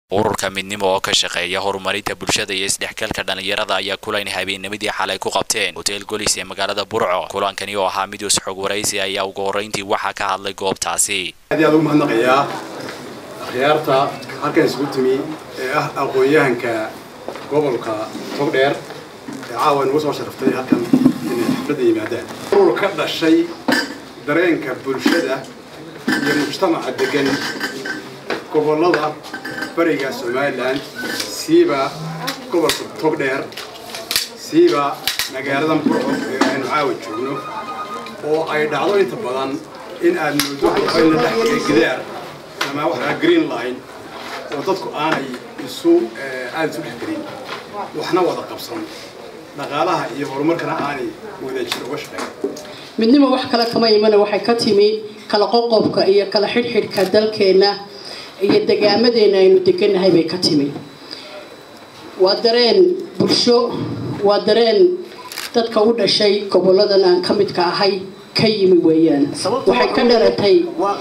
ururka midnimo oo ka shaqeeya horumarinta bulshada iyo isdhexgalka dhalinyarada ayaa kulan habeennimadii xalay ku qabteen hotel Golis ee magaalada Burco. Kulankani oo ahaa mid xog waraysi ayaa ugu horeyntii waxa ka hadlay goobtaasi. Hadii aad u mahadnaqayaa khiyaarta halkan isku timi ee aqoonyahanka gobolka Togdheer ee caawan ugu soo sharaftay halkan inay xafladda yimaadaan. Ururka dhashay dareenka bulshada iyo mujtamaca degan gobolada bariga Soomaaliland siiba gobolka Togdheer siiba magaalada Burco ee aynu caawa joogno oo ay dhacdo inta badan in aad muddo ay la dhaxay gidaar ama waxa green line oo dadku aanay isu dhexgelin waxna wada qabsan dhaqaalaha iyo horumarkana aanay wada jiro wax shaqeeyo midnimo wax kala kama iman waxay ka timi kala qoqobka iyo kala xidhxidhka dalkeena iyo deegaamadeenna aynu deganahay bay ka timi waa dareen bulsho waa dareen dadka u dhashay goboladan aan ka mid ka ahay ka yimi weeyaan waxay ka dhalatay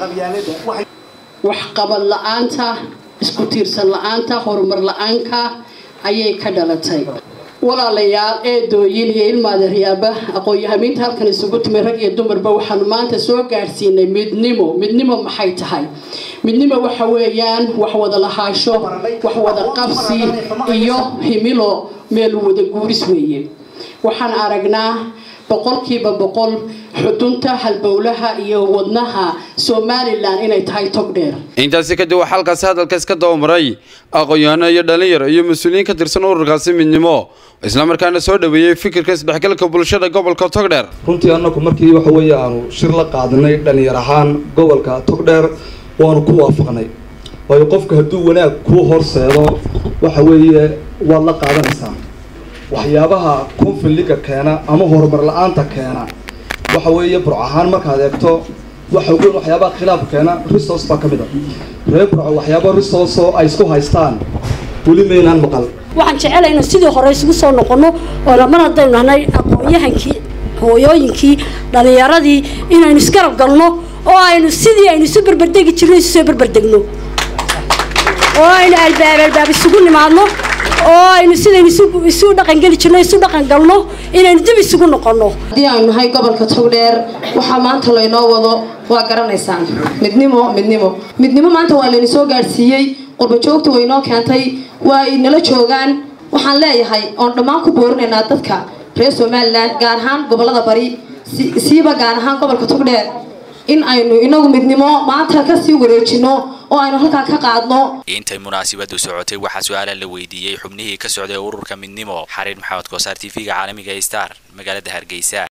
wax qabad la'aanta isku tiirsan la'aanta horumar la'aanka ayay ka dhalatay walaalayaal eedooyin iyo ilmaadayaaba aqoon-yahamiinta halkan isugu timay rag iyo dumarba waxaan maanta soo gaarsiinay midnimo maxay tahay midnimo waxa weeyaan wax wada lahaasho wax wada qabsi iyo himilo meel wada guuris weeye waxaan aragnaa boqolkiiba boqol xudunta halbowlaha iyo wadnaha Somaliland inay tahay Togdheer intaasi kadib waxa halkaas hadalkaas ka doomaray aqoon-yahano iyo dhalinyaro iyo mas'uuliyiin ka tirsan ururkaasi midnimo isla markaana soo dhaweeyay fikirka isdhexgalka bulshada gobolka Togdheer runtii annagu markii waxa weeye aanu shir la qaadanay dhalinyaro ahaan gobolka Togdheer waanu ku waafaqnay waayo qofka hadduu wanaag ku horseedo waxa weeye waa la qaadanaysaa waxyaabaha konfliga keena ama horumar la'aanta keena waxa weeye Burco ahaan markaad eegto waxa weeye waxyaabaha khilaaf keena resource ba kamid ah Burco waxyaabaha resource ay isku haystaan wali meeynaan maqal waxaan jecelahay sidii hore isugu soo noqono oo lamana daynaanay aqoonyahankii hooyooyinkii dhalinyaradii inaynu isgarab galno oo aynu sidii aynu isu barbardegi jirnay isu barbardegno oo aynu albaab isugu nimaadno oo aynu sidaynu isu dhaqan gali jirnay isu dhaqan galno inaynu dib isugu noqono hadii aynu nahay gobolka Togdheer waxa maanta la inoo wado waa garanaysaan midnimo maanta waa la soo gaarsiiyay qurba joogta way inoo keentay waa inala joogaan waxaan leeyahay oo dhammaan ku boorinaynaa dadka reer Somaliland gaar ahaan gobolada bari siiba gaar ahaan gobolka Togdheer in aynu inagu midnimo maanta ka sii wareejino oo aynu halka ka qaadno intay munaasabadu socotay waxa su'aalo la weydiiyay xubnihii ka socday ururka midnimo Xariir Maxamed Koosar TV-ga caalamiga Star magaalada Hargeysa.